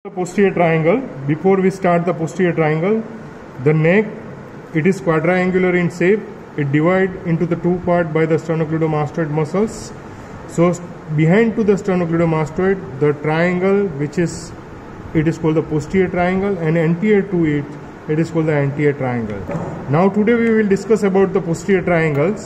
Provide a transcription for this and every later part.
The posterior triangle. Before we start the posterior triangle, the neck, it is quadrangular in shape. It divides into the two parts by the sternocleidomastoid muscles. So behind to the sternocleidomastoid, the triangle it is called the posterior triangle, and anterior to it, it is called the anterior triangle. Now today we will discuss about the posterior triangles.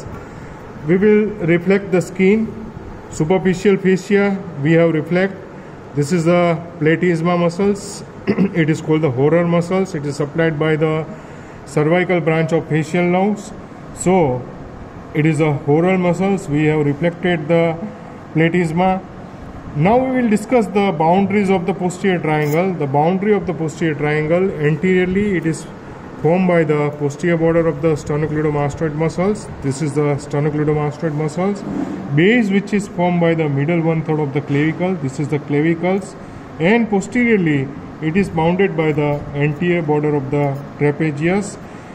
We will reflect the skin, superficial fascia. We have reflect. This is the platysma muscles. It is called the horror muscles. It is supplied by the cervical branch of facial nerves. So it is the horror muscles. We have reflected the platysma. Now we will discuss the boundaries of the posterior triangle. The boundary of the posterior triangle, anteriorly it is formed by the posterior border of the sternocleidomastoid muscles. This is the sternocleidomastoid muscles. Base, which is formed by the middle one-third of the clavicle. This is the clavicles. And posteriorly, it is bounded by the anterior border of the trapezius.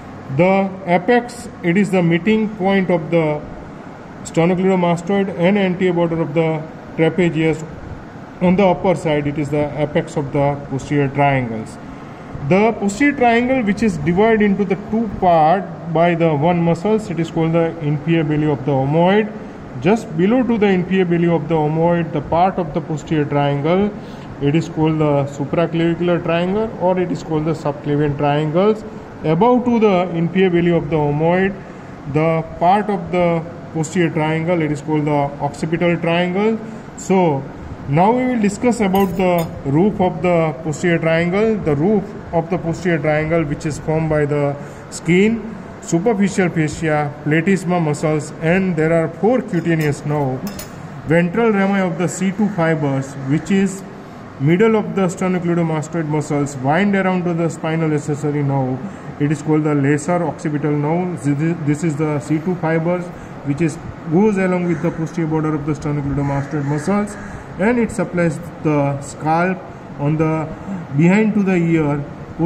The apex, it is the meeting point of the sternocleidomastoid and anterior border of the trapezius. On the upper side, it is the apex of the posterior triangles. The posterior triangle, which is divided into the two parts by the one muscles, it is called the inferior belly of the omoid. Just below to the inferior belly of the omoid, the part of the posterior triangle, it is called the supraclavicular triangle, or it is called the subclavian triangles. Above to the inferior belly of the omoid, the part of the posterior triangle, it is called the occipital triangle. So now we will discuss about the roof of the posterior triangle. The roof of the posterior triangle, which is formed by the skin, superficial fascia, platysma muscles, and there are four cutaneous nerves. Ventral rami of the C2 fibers, which is middle of the sternocleidomastoid muscles, wind around to the spinal accessory nerve. It is called the lesser occipital nerve. This is the C2 fibers, which goes along with the posterior border of the sternocleidomastoid muscles, and it supplies the scalp on the behind to the ear.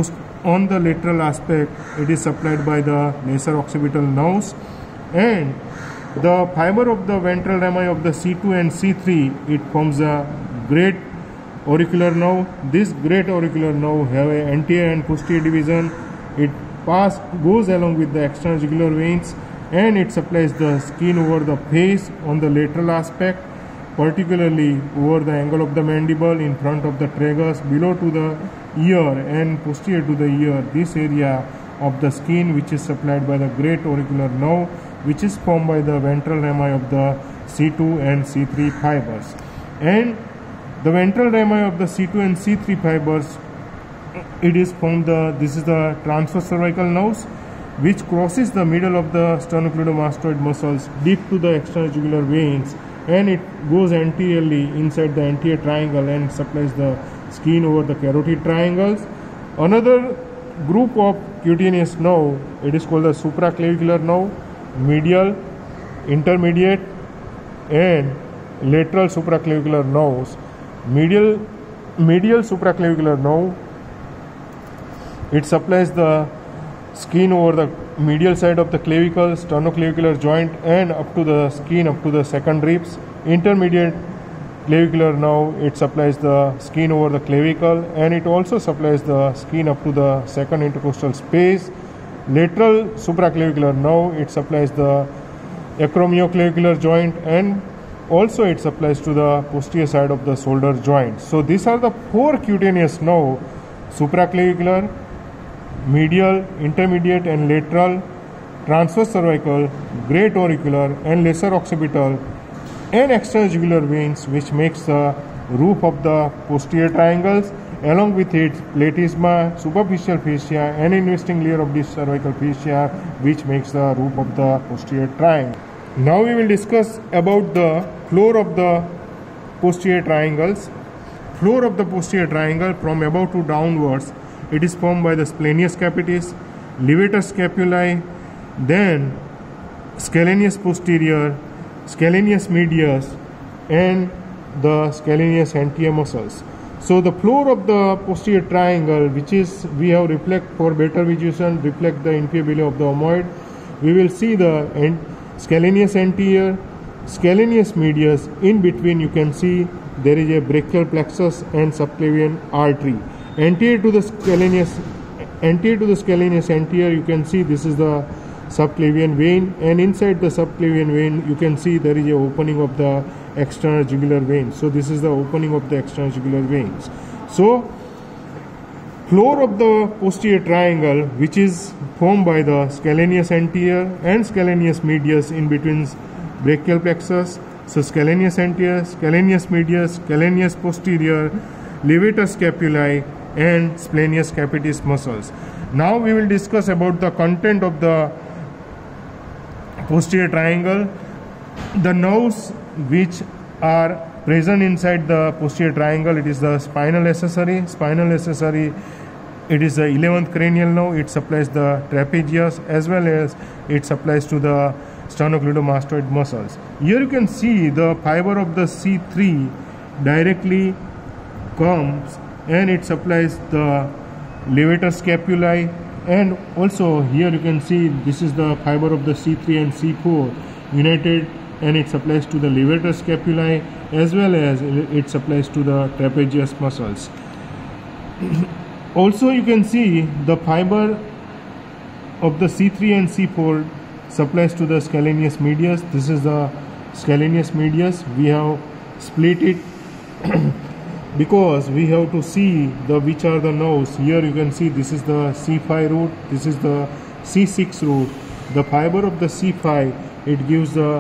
On the lateral aspect, it is supplied by the lesser occipital nerves, and the fiber of the ventral rami of the C2 and C3, it forms a great auricular nerve. This great auricular nerve have an anterior and posterior division. It goes along with the external jugular veins, and it supplies the skin over the face on the lateral aspect, particularly over the angle of the mandible, in front of the tragus, below to the ear and posterior to the ear. This area of the skin, which is supplied by the great auricular nerve, which is formed by the ventral rami of the C2 and C3 fibers. And the ventral rami of the C2 and C3 fibers, it is formed this is the transverse cervical nerves, which crosses the middle of the sternocleidomastoid muscles deep to the external jugular veins, and it goes anteriorly inside the anterior triangle and supplies the skin over the carotid triangles. Another group of cutaneous nerve, it is called the supraclavicular nerve, medial, intermediate, and lateral supraclavicular nerves. Medial supraclavicular nerve, it supplies the skin over the medial side of the clavicle, sternoclavicular joint, and up to the skin up to the second ribs. Intermediate clavicular nerve, it supplies the skin over the clavicle, and it also supplies the skin up to the second intercostal space. Lateral supraclavicular nerve, it supplies the acromioclavicular joint, and also it supplies to the posterior side of the shoulder joint. So these are the four cutaneous nerves: supraclavicular, medial, intermediate, and lateral, transverse cervical, great auricular, and lesser occipital, and external jugular veins, which makes the roof of the posterior triangles. Along with it, platysma, superficial fascia, and investing layer of this cervical fascia, which makes the roof of the posterior triangle. Now we will discuss about the floor of the posterior triangles. Floor of the posterior triangle, from above to downwards, it is formed by the splenius capitis, levator scapulae, then scalenius posterior, scalenius medius, and the scalenius anterior muscles. So the floor of the posterior triangle, which is we have reflect for better visualization, reflect the inferior belly of the omoid. We will see the scalenius anterior, scalenius medius. In between you can see there is a brachial plexus and subclavian artery. Anterior to the scalenus anterior, you can see this is the subclavian vein, and inside the subclavian vein you can see there is a opening of the external jugular vein. So this is the opening of the external jugular veins. So floor of the posterior triangle, which is formed by the scalenus anterior and scalenus medius in between brachial plexus. So scalenus anterior, scalenus medius, scalenus posterior, levator scapulae and splenius capitis muscles. Now we will discuss about the content of the posterior triangle. The nerves which are present inside the posterior triangle, it is the spinal accessory. Spinal accessory, it is the 11th cranial nerve. It supplies the trapezius as well as it supplies to the sternocleidomastoid muscles. Here you can see the fiber of the C3 directly comes and it supplies the levator scapulae, and also here you can see this is the fiber of the C3 and C4 united, and it supplies to the levator scapulae as well as it supplies to the trapezius muscles. Also you can see the fiber of the C3 and C4 supplies to the scalenus medius. This is the scalenus medius. We have split it because we have to see the which are the nerves. Here you can see this is the C5 root, this is the C6 root. The fiber of the C5, it gives the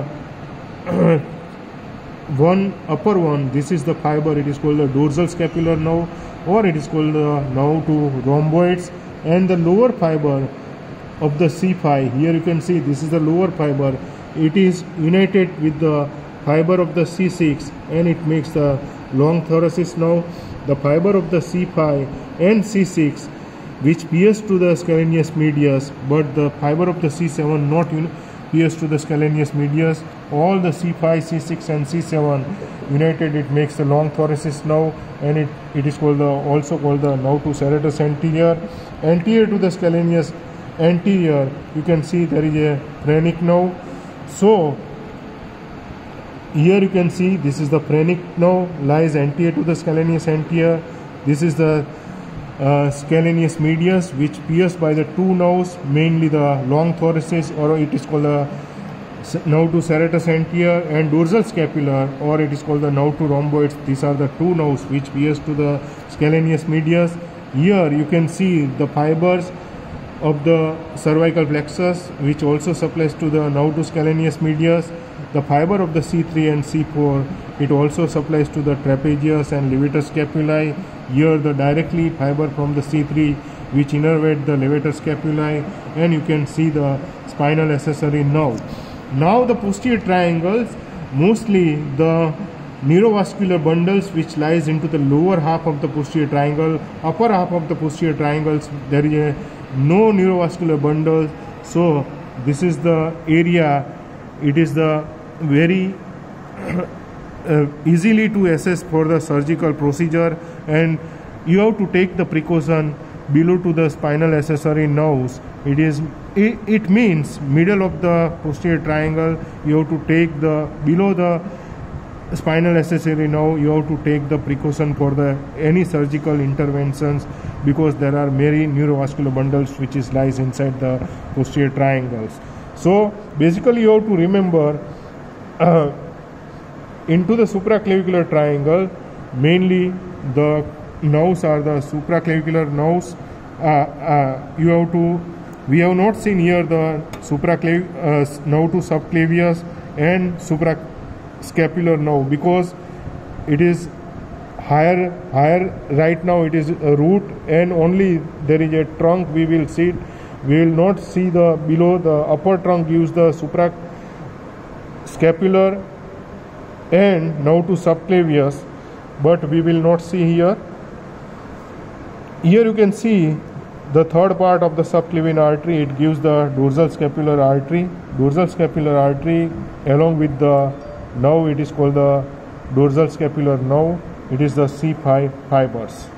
upper one, this is the fiber, it is called the dorsal scapular nerve, or it is called the nerve to rhomboids. And the lower fiber of the C5, here you can see this is the lower fiber, it is united with the fiber of the C6 and it makes the long thoracic nerve. The fiber of the C5 and C6 which pierce to the scalenus medius, but the fiber of the C7 not pierce to the scalenus medius. All the C5, C6 and C7 united, it makes the long thoracic nerve, and it is called also called the nerve to serratus anterior. Anterior to the scalenus anterior, you can see there is a phrenic nerve. So here you can see this is the phrenic nerve, lies anterior to the scalenus anterior. This is the scalenus medius, which pierced by the two nerves, mainly the long thoracic, or it is called the nerve to serratus anterior, and dorsal scapular, or it is called the nerve to rhomboids. These are the two nerves which pierce to the scalenus medius. Here you can see the fibers of the cervical plexus, which also supplies to the nerve to scalenus medius. The fiber of the C3 and C4, it also supplies to the trapezius and levator scapulae. Here the directly fiber from the C3 which innervate the levator scapulae, and you can see the spinal accessory nerve. Now the posterior triangles, mostly the neurovascular bundles which lies into the lower half of the posterior triangle. Upper half of the posterior triangles, there is a no neurovascular bundle. So this is the area, it is the very easily to assess for the surgical procedure, and you have to take the precaution below to the spinal accessory nerves. It means middle of the posterior triangle, you have to take the below the spinal accessory nerve, you have to take the precaution for the any surgical interventions, because there are many neurovascular bundles which lies inside the posterior triangles. So basically you have to remember into the supraclavicular triangle, mainly the nerves are the supraclavicular nerves. We have not seen here the nerve to subclavius and suprascapular nerve, because it is higher right now. It is a root, and only there is a trunk we will see. We will not see the below. The upper trunk gives the suprascapular and nerve to subclavius, but we will not see here. Here you can see the third part of the subclavian artery. It gives the dorsal scapular artery. Dorsal scapular artery along with the nerve, it is called the dorsal scapular nerve. It is the C5 fibers.